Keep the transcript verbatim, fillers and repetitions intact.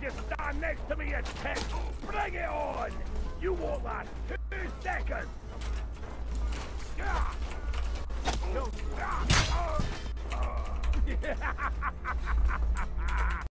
you stand next to me, you tit! Bring it on! You won't last two seconds! No.